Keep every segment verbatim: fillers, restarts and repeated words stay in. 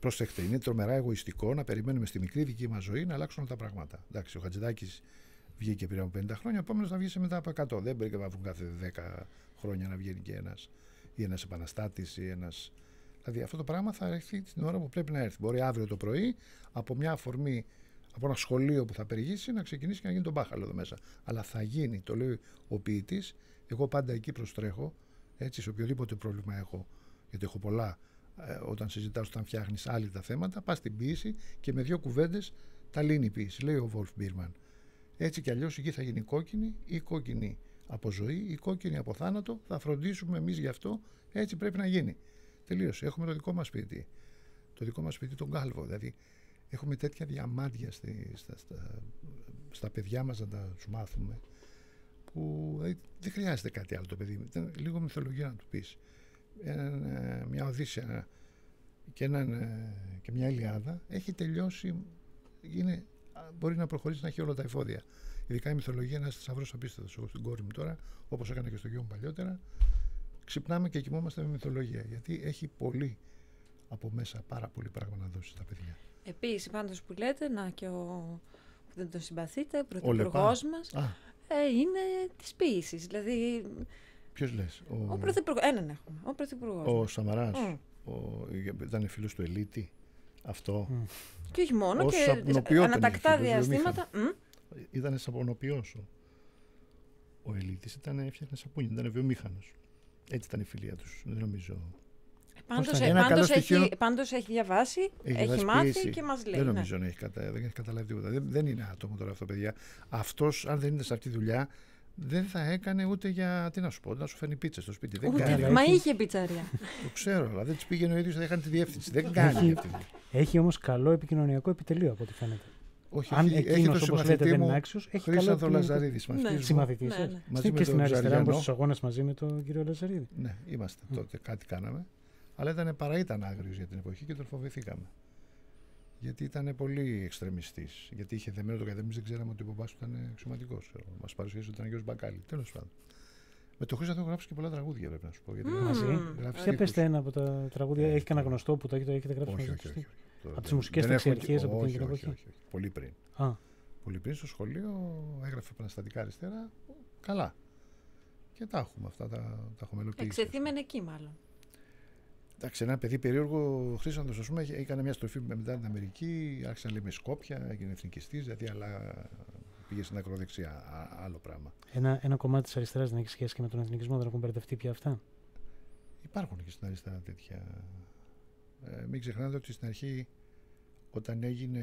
προσέξτε, είναι τρομερά εγωιστικό να περιμένουμε στη μικρή δική μας ζωή να αλλάξουν τα πράγματα. Εντάξει, ο Χατζηδάκης βγήκε πριν από πενήντα χρόνια, ο επόμενος θα βγει μετά από εκατό. Δεν πρέπει να βγουν κάθε δέκα χρόνια να βγαίνει και ένας ή ένας επαναστάτης ή ένας. Δηλαδή αυτό το πράγμα θα έρθει την ώρα που πρέπει να έρθει. Μπορεί αύριο το πρωί από μια αφορμή, από ένα σχολείο που θα περιηγήσει να ξεκινήσει και να γίνει τον μπάχαλο εδώ μέσα. Αλλά θα γίνει, το λέει ο ποιητής. Εγώ πάντα εκεί προστρέχω, έτσι, σε οποιοδήποτε πρόβλημα έχω, γιατί έχω πολλά. Ε, όταν συζητάς, όταν φτιάχνεις άλλοι τα θέματα, πας στην ποίηση και με δύο κουβέντες τα λύνει η ποίηση, λέει ο Βολφ Μπίρμαν. Έτσι κι αλλιώς η γη θα γίνει κόκκινη ή κόκκινη από ζωή ή κόκκινη από θάνατο. Θα φροντίσουμε εμείς γι' αυτό. Έτσι πρέπει να γίνει. Τελείωσε. Έχουμε το δικό μας σπίτι. Το δικό μας σπίτι, τον κάλβο. Δηλαδή, έχουμε τέτοια διαμάντια στη, στα, στα, στα παιδιά μας να τα τους μάθουμε, που δηλαδή, δεν χρειάζεται κάτι άλλο το παιδί. Ήταν λίγο μυθολογία να του πεις. Έναν, μια Οδύσσια και, έναν, και μια Ηλιάδα έχει τελειώσει. Είναι, μπορεί να προχωρήσει να έχει όλα τα εφόδια. Ειδικά η μυθολογία είναι ένας θησαυρός απίστευτος. Εγώ στην κόρη μου τώρα, όπως έκανα και στο γιο μου παλιότερα, ξυπνάμε και κοιμόμαστε με μυθολογία. Γιατί έχει πολύ από μέσα, πάρα πολύ πράγμα να δώσει στα παιδιά. Επίσης, πάντως που λέτε, να και ο που δεν τον συμπαθείτε, ο πρωθυπουργός μας, ε, είναι της ποίησης. Δηλαδή. Ποιος λες? Ο, ο πρωθυπουργός. Έναν έχουμε. Ο πρωθυπουργός. Ο Σαμαράς. Mm. Ο... Ήταν φίλος του Ελίτη. Αυτό. Mm. Και όχι μόνο, και ανατακτά διαστήματα. Mm. Ήταν σαπονοποιός. Ο, ο Ελίτης ήταν, έφτιαχνε σαπούνια, ήταν βιομήχανος. Έτσι ήταν η φιλία τους, δεν νομίζω. Πάντως, ε, πάντως, έχει, πάντως έχει διαβάσει, έχει, έχει μάθει πίεση. Και μας λέει. Δεν νομίζω ναι. να έχει, κατα... δεν έχει καταλάβει τίποτα. Δεν, δεν είναι άτομο τώρα αυτό, παιδιά. Αυτός, αν δεν είναι σε αυτή τη δουλειά, δεν θα έκανε ούτε για, τι να σου πω, να σου φέρνει πίτσα στο σπίτι. Δεν ούτε, κάνει. Μα είχε πιτσαρία. Το ξέρω, αλλά δεν τις πήγαινε ο ίδιος, δεν είχαν τη διεύθυνση. Δεν κάνει αυτή. Έχει όμως καλό επικοινωνιακό επιτελείο από ό,τι φαίνεται. Όχι, αν έχει, εκείνος, όπως λέτε, δεν είναι άξιος, έχει Χρήστο Λαζαρίδη. Συμμαθητής. Και στην αριστερά, όπως στους αγώνες μαζί με τον κύριο Λαζαρίδη. Ναι, είμαστε τότε, κάτι κάναμε. Αλλά ήταν, παρά ήταν άγριος για την εποχή και τον φοβηθήκαμε. Γιατί ήταν πολύ εξτρεμιστής. Γιατί είχε δεμένο το καθένα, εμείς δεν ξέραμε ότι ο μπαμπάς του ήταν αξιωματικός. Μας παρουσίασε ότι ήταν γιος Μπακάλι. Τέλος πάντων. Με τον Χρήστο έχω γράψει και πολλά τραγούδια, πρέπει να σου πω. Μαζί. Και πέστε ένα από τα τραγούδια. Έχει κανένα γνωστό που το έχετε γράψει μαζί? Όχι, όχι. Από τις μουσικές ταξιαρχίες από την εποχή? Πολύ πριν. Πολύ πριν στο σχολείο έγραφε επαναστατικά αριστερά. Καλά. Και τα έχουμε αυτά, τα έχουμε ελοπίσει. Εξεθύμενε εκεί μάλλον. Εντάξει, ένα παιδί περίεργο, ο Χρήστος, ας πούμε, έκανε μια στροφή μετά την Αμερική, άρχισε να λέει με Σκόπια, έγινε εθνικιστής, δηλαδή, αλλά πήγε στην ακροδεξιά, άλλο πράγμα. Ένα, ένα κομμάτι της αριστεράς δεν έχει σχέση και με τον εθνικισμό, δεν έχουν μπερδευτεί πια αυτά? Υπάρχουν και στην αριστερά τέτοια. Ε, μην ξεχνάτε ότι στην αρχή, όταν έγινε,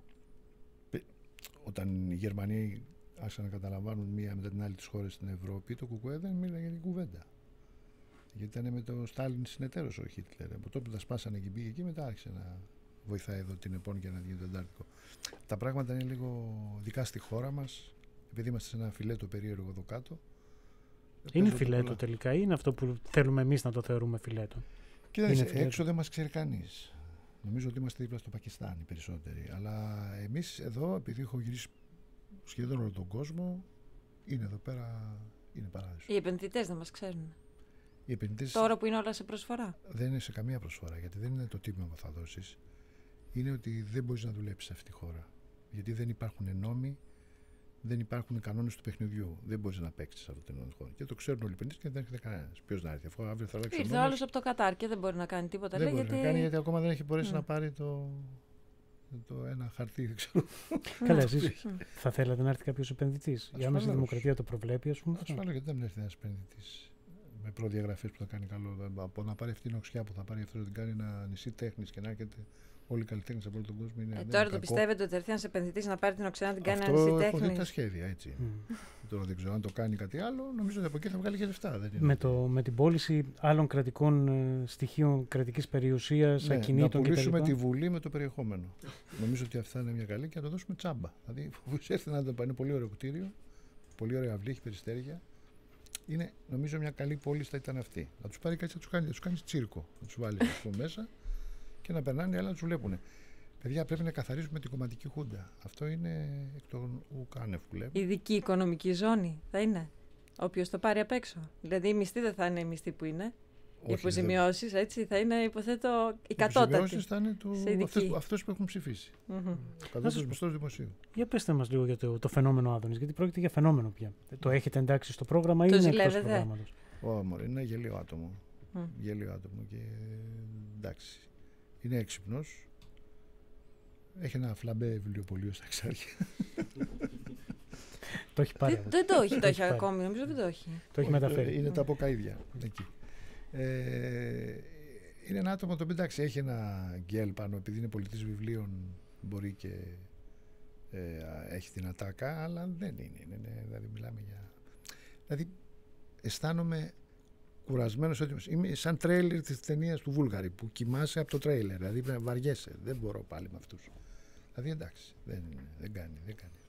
όταν οι Γερμανοί άρχισαν να καταλαμβάνουν μία μετά την άλλη τις χώρες στην Ευρώπη, το Κουκουέ δεν μίλαγε για κουβέντα. Γιατί ήταν με τον Στάλιν συνεταίρος ο Χίτλερ. Από τότε που τα σπάσανε και πήγε εκεί, μετά άρχισε να βοηθάει εδώ την Επών για να γίνει το Αντάρτικο. Τα πράγματα είναι λίγο δικά στη χώρα μας, επειδή είμαστε σε ένα φιλέτο περίεργο εδώ κάτω. Είναι φιλέτο πολλά. Τελικά, ή είναι αυτό που θέλουμε εμείς να το θεωρούμε φιλέτο? Κοίταξε, έξω δεν μας ξέρει κανείς. Νομίζω ότι είμαστε δίπλα στο Πακιστάν οι περισσότεροι. Αλλά εμείς εδώ, επειδή έχω γυρίσει σχεδόν όλο τον κόσμο, είναι εδώ πέρα, είναι παράδεισο. Οι επενδυτές δεν μας ξέρουν. Οι επενδυτές τώρα που είναι όλα σε προσφορά. Δεν είναι σε καμία προσφορά, γιατί δεν είναι το τίμημα που θα δώσεις. Είναι ότι δεν μπορείς να δουλέψεις σε αυτή τη χώρα. Γιατί δεν υπάρχουν νόμοι, δεν υπάρχουν κανόνες του παιχνιδιού. Δεν μπορείς να παίξεις σε αυτή την χώρα. Και το ξέρουν όλοι οι επενδυτές και δεν έρχεται κανένας. Ποιος να έρθει, αφού αύριο θα αλλάξει. Ήρθε άλλος από το Κατάρ και δεν μπορεί να κάνει τίποτα. Δεν λέει, μπορεί γιατί... να κάνει, γιατί ακόμα δεν έχει μπορέσει mm. να πάρει το, το ένα χαρτί. Δεν ξέρω. Καλά, εσείς θα θέλατε να έρθει κάποιος επενδυτής? Η άμεση δημοκρατία το προβλέπει, ας πούμε? Ασφαλώς, γιατί δεν έρθει ένας επενδυτής με προδιαγραφές που θα κάνει καλό. Από να πάρει αυτή την οξιά που θα πάρει αυτό, να την κάνει ένα νησί τέχνης και να έρχεται όλοι οι καλλιτέχνες από όλο τον κόσμο. Είναι, ε, τώρα το κακό. Πιστεύετε ότι έρθει ένας επενδυτής να πάρει την οξιά να την κάνει αυτό ένα νησί τέχνης? Αυτό έχω δει τα σχέδια, έτσι. Mm. Τώρα δεν ξέρω αν το κάνει κάτι άλλο. Νομίζω ότι από εκεί θα βγάλει και λεφτά. Δεν είναι. Με, το, με την πώληση άλλων κρατικών ε, στοιχείων κρατικής περιουσίας, ναι, ακινήτων κτλ. Να πουλήσουμε τη Βουλή με το περιεχόμενο. Νομίζω ότι αυτά είναι μια καλή και να το δώσουμε τσάμπα. Δηλαδή, αφού έρθει να το πάει, είναι πολύ ωραίο κτίριο, πολύ ωραία αυλή, έχει περιστέρια. Είναι, νομίζω, μια καλή πόλη θα ήταν αυτή. Να τους πάρει κάτι, να τους κάνει, τους κάνει τσίρκο. Να τους βάλει μέσα και να περνάνε, αλλά να τους βλέπουν. Παιδιά, πρέπει να καθαρίσουμε την κομματική χούντα. Αυτό είναι εκ των ουκάνευ που λέμε. Ειδική οικονομική ζώνη θα είναι. Όποιος το πάρει απ' έξω. Δηλαδή η μισθή δεν θα είναι η μισθή που είναι. Οι αποζημιώσεις, έτσι, θα είναι, υποθέτω, οι κατώτατοι. Οι αποζημιώσεις θα είναι του, αυτούς που έχουν ψηφίσει. Mm-hmm. Ο κατώτατος μισθός δημοσίου. Για πέστε μας λίγο για το, το φαινόμενο Άδωνης, γιατί πρόκειται για φαινόμενο πια. Το έχετε εντάξει στο πρόγραμμα ή είναι εκτός προγράμματος? Ω, μωρέ, είναι γελίο άτομο. Mm. Γελίο άτομο και εντάξει. Είναι έξυπνος. Έχει ένα φλαμπέ βιβλιοπωλείο στα Εξάρχεια. Το έχει πάρει. Δεν το έχει, το έχει ακόμη, νομίζω δεν το έχει. Το έχει μεταφέρει. Είναι τα αποκαίδια εκεί. Ε, είναι ένα άτομο το οποίο εντάξει έχει ένα γκέλ πάνω, επειδή είναι πολιτής βιβλίων μπορεί και ε, έχει την ατάκα, αλλά δεν είναι, είναι, είναι δηλαδή μιλάμε για... Δηλαδή αισθάνομαι κουρασμένος, είμαι σαν τρέιλερ της ταινίας του Βούλγαρη που κοιμάσαι από το τρέιλερ, δηλαδή βαριέσαι, δεν μπορώ πάλι με αυτούς. Δηλαδή εντάξει, δεν, δεν κάνει, δεν κάνει.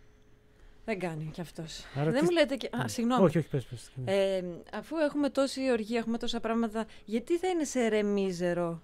Δεν κάνει κι αυτός. Άρα δεν τι... μου λέτε και... Α, συγγνώμη. Όχι, όχι, πες, πες. Ε, αφού έχουμε τόση οργή, έχουμε τόσα πράγματα, γιατί θα είναι σε ρε μίζερο?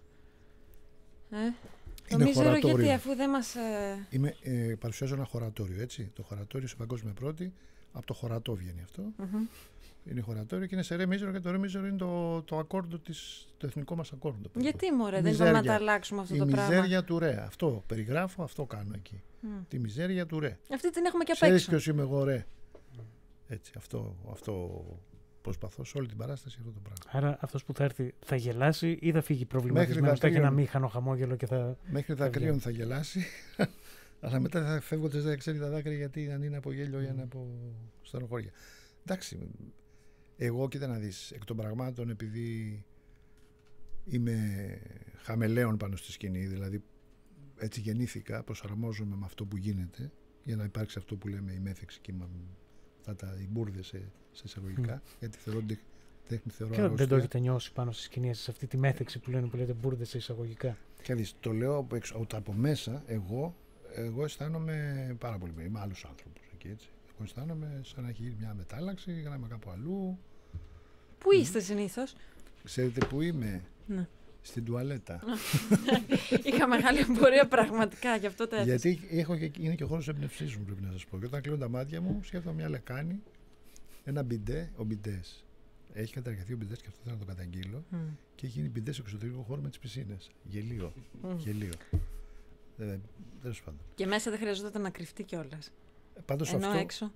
Ε? Το μίζερο χωρατόριο. Γιατί αφού δεν μας... Ε... Είμαι, ε, παρουσιάζω ένα χωρατόριο, έτσι. Το χωρατόριο σε παγκόσμια πρώτη, από το χωρατό βγαίνει αυτό. Mm-hmm. Είναι χωρατόριο και είναι σε ρε μίζερο και το ρε μίζερο είναι το, το ακόρντο της, το εθνικό μας ακόρντο. Γιατί μωρέ, δεν μπορούμε να τα αλλάξουμε αυτό η το πράγμα? Η μιζέρια του ρε. Αυτό περιγράφω, αυτό κάνω εκεί. Mm. Τη μιζέρια του ρε. Αυτή την έχουμε και απ' έξω. Ξέρεις ποιος είμαι εγώ ρε. Έτσι, αυτό, αυτό προσπαθώ σε όλη την παράσταση αυτό το πράγμα. Άρα αυτός που θα έρθει θα γελάσει ή θα φύγει προβληματισμένος, θα έχει ένα μήχανο χαμόγελο και θα... Μέχρι δακρύων θα γελάσει, αλλά μετά θα φεύγοντας δεν ξέρει τα δάκρυα γιατί αν είναι από γέλιο ή αν είναι από στενοχώρια. Εντάξει, εγώ κοίτα να δεις, εκ των πραγμάτων επειδή είμαι χαμελέον πάνω στη σκηνή, δηλαδή έτσι γεννήθηκα, προσαρμόζομαι με αυτό που γίνεται για να υπάρξει αυτό που λέμε η μέθεξη κύμα, αυτά τα οι μπουρδες σε, σε εισαγωγικά, mm. γιατί θεωρώ τέχνη θεωρώ και αρρώστια. Δεν το έχετε νιώσει πάνω στη σκηνή σε αυτή τη μέθεξη που λένε που λέτε μπουρδες σε εισαγωγικά? Και δεις, το λέω από, έξω, από μέσα, εγώ, εγώ αισθάνομαι πάρα πολύ, είμαι άλλος άνθρωπος εκεί, έτσι. Εγώ αισθάνομαι σαν να έχει γίνει μια μετάλλαξη, για να είμαι κάπου αλλού. Πού είστε συνήθως? Ξέρετε που είμαι? Ναι. Στην τουαλέτα. Είχα μεγάλη εμπορία πραγματικά, γι' αυτό το έθεσα. Γιατί έχω και, είναι και ο χώρος εμπνευσής μου, πρέπει να σας πω. Και όταν κλείνω τα μάτια μου, σκέφτομαι μια λεκάνη, ένα μπιντέ, ο μπιντές. Έχει καταργηθεί ο μπιντές και αυτό θέλω να το καταγγείλω. Mm. Και έχει γίνει μπιντέ σε εξωτερικό χώρο με τις πισίνες. Γελίο. Mm. Γελίο. Δεν πάντων. Και μέσα δεν χρειαζόταν να κρυφτεί κιόλας. Πάντως ενώ αυτό, έξω.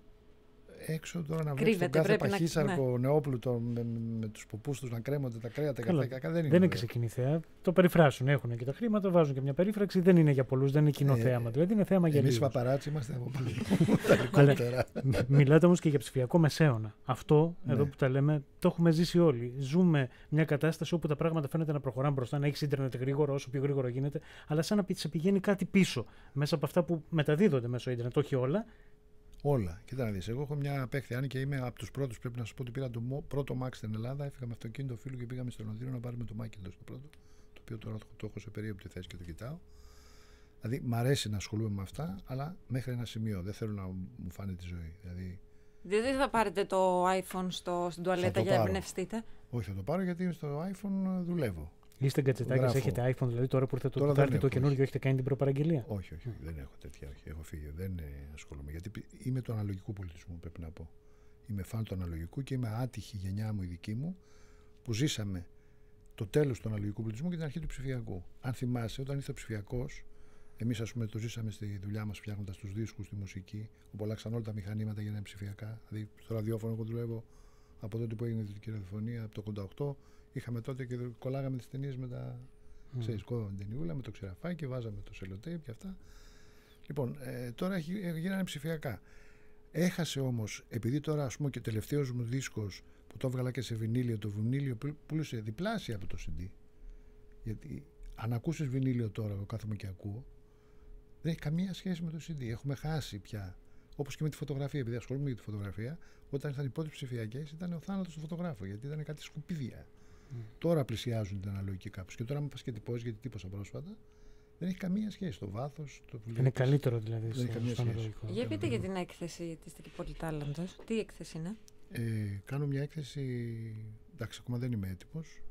Έξω τώρα να βρεις τον κάθε παχύσαρκο ναι. νεόπλουτο με, με τους ποπούς τους να κρέμονται τα κρέατα και τα δεν είναι. Δεν είναι ξεκινή θέα. Το περιφράσουν, έχουν και τα χρήματα, βάζουν και μια περίφραξη. Δεν είναι για πολλούς, δεν είναι κοινό ε, θέαμα. Δηλαδή είναι θέαμα για λίγους. Εμείς παπαράτσι είμαστε από παλικότερα. Μιλάτε όμως και για ψηφιακό μεσαίωνα. Αυτό ναι. εδώ που τα λέμε το έχουμε ζήσει όλοι. Ζούμε μια κατάσταση όπου τα πράγματα φαίνεται να προχωράνε μπροστά, να έχει ίντερνετ γρήγορο όσο πιο γρήγορο γίνεται, αλλά σαν να σε πηγαίνει κάτι πίσω μέσα από αυτά που μεταδίδονται μέσω ίντερνετ, όχι όλα. Όλα. Κοίτα να δεις, εγώ έχω μια απέχθεια, αν και είμαι από τους πρώτους, πρέπει να σας πω ότι πήρα το πρώτο Mac στην Ελλάδα, έφυγα με αυτοκίνητο φίλου και πήγαμε στο Λονδίνο να πάρουμε το Macintosh το πρώτο, το οποίο τώρα το έχω σε περίοπτη θέση και το κοιτάω. Δηλαδή, μ' αρέσει να ασχολούμαι με αυτά, αλλά μέχρι ένα σημείο. Δεν θέλω να μου φάνε τη ζωή. Δηλαδή, δεν θα πάρετε το iPhone στο, στην τουαλέτα για να εμπνευστείτε? Όχι, θα το πάρω γιατί στο iPhone δουλεύω. Είστε γκατζετάκες, έχετε iPhone, δηλαδή τώρα που ήρθε το Τετάρτη το καινούργιο, έχετε κάνει την προπαραγγελία? Όχι, όχι, δεν έχω τέτοια, όχι, έχω φύγει, δεν ασχολούμαι, γιατί είμαι του αναλογικού πολιτισμού, πρέπει να πω. Είμαι φαν του αναλογικού και είμαι άτυχη η γενιά μου, η δική μου, που ζήσαμε το τέλος του αναλογικού πολιτισμού και την αρχή του ψηφιακού. Αν θυμάσαι, όταν ήρθε ο ψηφιακός, εμείς ας πούμε το ζήσαμε στη δουλειά μας φτιάχνοντας τους δίσκους, τη μουσική, όπου αλλάξαν όλα τα μηχανήματα γίνανε ψηφιακά. Δηλαδή, στο ραδιόφωνο εγώ δουλεύω από τότε που έγινε η δυτική ραδιοφωνία, από το ογδόντα οκτώ. Είχαμε τότε και κολλάγαμε τις ταινίες με τα. Mm. Ξέρεις, κόβαμε την ταινιούλα με το ξεραφάκι, βάζαμε το σελοτέιπ και αυτά. Λοιπόν, ε, τώρα γίνανε ψηφιακά. Έχασε όμως, επειδή τώρα ας πούμε και ο τελευταίος μου δίσκος που το έβγαλα και σε βινίλιο, το βινίλιο πούλησε διπλάσια από το σι ντι. Γιατί αν ακούσεις βινίλιο τώρα, εγώ κάθομαι και ακούω, δεν έχει καμία σχέση με το σι ντι. Έχουμε χάσει πια. Όπως και με τη φωτογραφία, επειδή ασχολούμαι με τη φωτογραφία, όταν ήρθαν οι πρώτες ψηφιακές ήταν ο θάνατος του φωτογράφου, γιατί ήταν κάτι σκουπίδια. Mm. Τώρα πλησιάζουν την αναλογική κάπως. Και τώρα, αν πας και τυπώσεις, γιατί τύπωσα πρόσφατα, δεν έχει καμία σχέση. Το βάθος, το που είναι καλύτερο δηλαδή. Δεν έχει καμία σχέση. Για πείτε για την έκθεση της Πολυτάλαντος. Τι έκθεση είναι? Ε, κάνω μια έκθεση. Εντάξει, ακόμα δεν είμαι έτοιμος.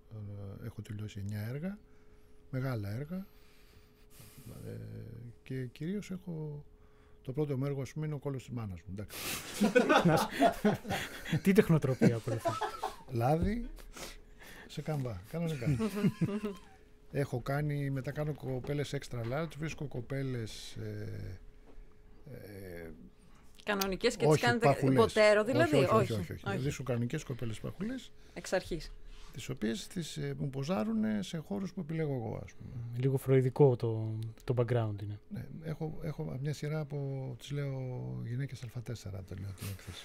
Ε, έχω τελειώσει εννιά έργα, μεγάλα έργα. Ε, και κυρίως έχω. Το πρώτο μου έργο, ας πούμε, είναι ο κόλλος της μάνας μου. Τι τεχνοτροπία ακολουθεί? Λάδι, Σε καμβά, κανονικά. Έχω κάνει, μετά κάνω κοπέλες extra large, βρίσκω κοπέλες ε, ε, κανονικές και τις κάνετε υποτέρω δηλαδή? Όχι, όχι, όχι, όχι, όχι. όχι. Βρίσκω κανονικές κοπέλες παχουλές. Εξ αρχής. Τις οποίες τις, ε, μου ποζάρουν σε χώρους που επιλέγω εγώ, ας πούμε. Λίγο φροηδικό το, το background είναι. Ναι, έχω, έχω μια σειρά από, τις λέω, γυναίκες Α τέσσερα, το λέω την έκθεση.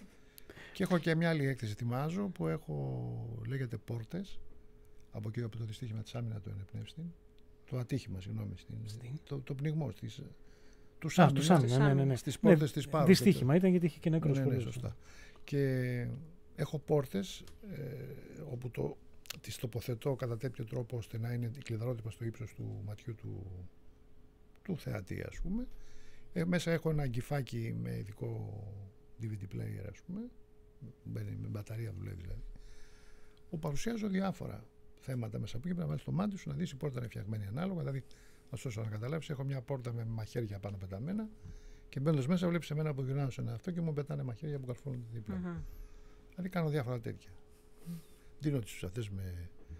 Και έχω και μια άλλη έκθεση, ετοιμάζω, που έχω, λέγεται Πόρτες, από εκεί από το δυστύχημα της Άμυνα του Ενεπνεύστην. Το ατύχημα, συγγνώμη, στην, το, το πνιγμό της, του Σάμινα, ναι, ναι, ναι, ναι. στις πόρτες ναι, της Πάρου. Δυστύχημα ήταν γιατί είχε και νεκρός. Ναι, ναι, ναι, σωστά. Και έχω πόρτες ε, όπου το, τις τοποθετώ κατά τέτοιο τρόπο ώστε να είναι κλειδαρότυπα στο ύψος του ματιού του, του θεατή, ας πούμε. Ε, μέσα έχω ένα αγκυφάκι με ειδικό ντι βι ντι player, ας πούμε. Με, με μπαταρία δουλεύει δηλαδή. Όπου παρουσιάζω διάφορα θέματα μέσα από εκεί. Πρέπει να βάλεις το μάτι σου να δεις η πόρτα είναι φτιαγμένη ανάλογα. Δηλαδή, όσο να καταλάβεις, έχω μια πόρτα με μαχαίρια πάνω πεταμένα και μπαίνοντας μέσα βλέπεις εμένα που γυρνάω σε ένα αυτό και μου πετάνε μαχαίρια που καρφώνονται δίπλα. Mm-hmm. Δηλαδή κάνω διάφορα τέτοια. Δίνω τις αυτές με.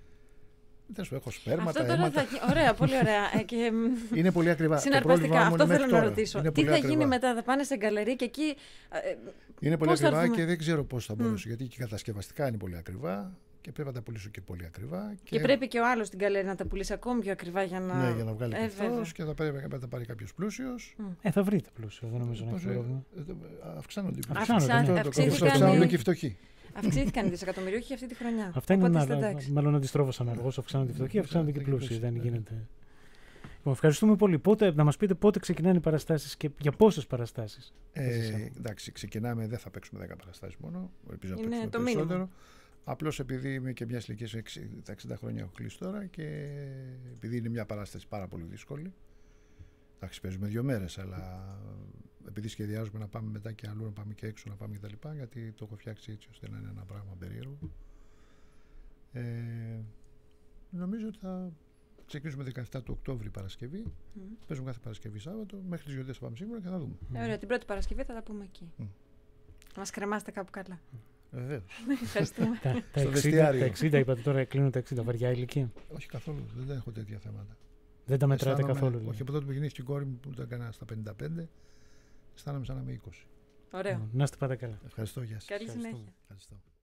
Δεν σου έχω σπέρματα. Αυτό τώρα θα... Ωραία, πολύ ωραία. Ε, και... Είναι πολύ ακριβά. Συναρπαστικά, αυτό θέλω να ρωτήσω. Τι θα ακριβά. γίνει μετά, θα πάνε σε γκαλερί και εκεί. Ε, είναι πολύ ακριβά και δεν ξέρω πώς θα μπορέσω. Mm. Γιατί και κατασκευαστικά είναι πολύ ακριβά και πρέπει να τα πουλήσω και πολύ ακριβά. Και, και πρέπει και ο άλλος στην γκαλερί να τα πουλήσει ακόμη πιο ακριβά για να. Ναι, για να βγάλει κερδός και θα πρέπει να τα πάρει κάποιος πλούσιος. Mm. Ε, θα βρείτε πλούσιο, δεν νομίζω να έχει πρόβλημα. Αυξάνονται οι πλούσιοι. Αυξάνονται και οι φτωχοί. Αυξήθηκαν οι δισεκατομμυριούχοι αυτή τη χρονιά. Αυτά είναι ένα, μάλλον αντιστρόφως αναργώς. Αυξάνονται οι φτωχοί, αυξάνονται και οι πλούσιοι. Δεν γίνεται. Λοιπόν, ευχαριστούμε πολύ. Πότε, να μας πείτε πότε ξεκινάνε οι παραστάσεις και για πόσες παραστάσεις. Ε, εντάξει, ξεκινάμε, δεν θα παίξουμε δέκα παραστάσεις μόνο. Ελπίζω να παίξουμε το περισσότερο. Απλώς επειδή είμαι και μια ηλικία, τα εξήντα χρόνια έχω κλείσει τώρα και επειδή είναι μια παράσταση πάρα πολύ δύσκολη. Εντάξει, παίζουμε δύο μέρες, αλλά επειδή σχεδιάζουμε να πάμε μετά και αλλού, να πάμε και έξω, να πάμε και τα λοιπά, γιατί το έχω φτιάξει έτσι ώστε να είναι ένα πράγμα περίεργο. Ε, νομίζω ότι θα ξεκινήσουμε δεκαεφτά του Οκτώβρη Παρασκευή. Mm. Παίζουμε κάθε Παρασκευή Σάββατο. Μέχρι τις γιορτές θα πάμε σίγουρα και θα δούμε. Ε, ωραία, την πρώτη Παρασκευή θα τα πούμε εκεί. Mm. Θα μας κρεμάσετε κάπου καλά. Βεβαίως. Ευχαριστούμε. τα εξήντα είπατε τώρα, κλείνουν τα εξήντα, βαριά ηλικία. Όχι καθόλου, δεν έχω τέτοια θέματα. Δεν τα μετράτε καθόλου. Δηλαδή. Όχι, από τότε που γεννήθηκε η κόρη μου που το έκανα στα πενήντα πέντε, αισθάνομαι σαν να είμαι είκοσι. Ωραίο. Να είστε πάντα καλά. Ευχαριστώ, γεια σας. Καλή συνέχεια. Ευχαριστώ.